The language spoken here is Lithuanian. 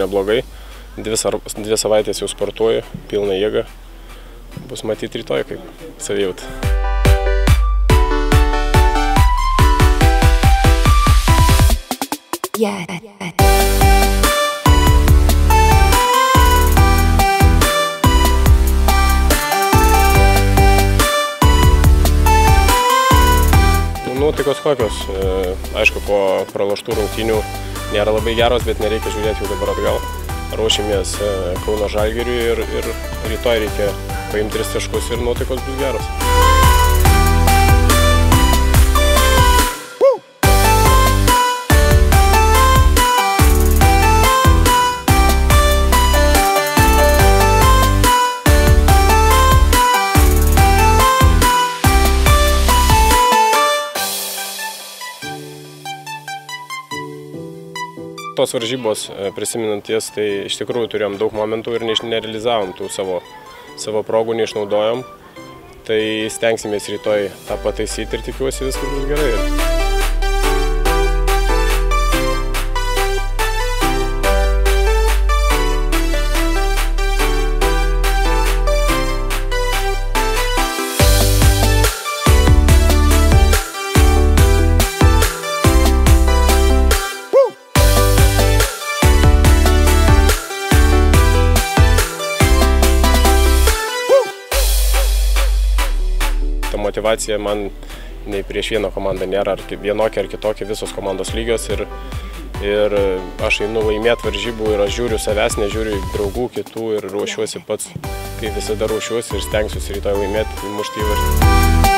neblogai. 2 savaitės jau sportuoju, pilna jėga. Bus matyti rytoj kaip savijauta. Nuotaikos kokios. Aišku, po praloštų rungtynių nėra labai geros, bet nereikia žiūrėti jau dabar atgal. Ruošimės Kauno Žalgiriui ir rytoj reikia paimti 3 taškus ir nuotaikos bus geros. Tos varžybos, prisiminant jas, tai iš tikrųjų turėjom daug momentų ir nerealizavom tų savo progų, neišnaudojom. Tai stengsimės rytoj tą pataisyti ir tikiuosi viskas bus gerai. Motivacija man nei prieš vieną komandą nėra, ar vienokia ar kitokia, visos komandos lygios ir aš einu laimėti varžybų ir aš žiūriu savęs, nežiūriu draugų kitų ir ruošiuosi pats, kaip visada ruošiuosi ir stengsiuosi rytoj laimėti, įmušti įvartį.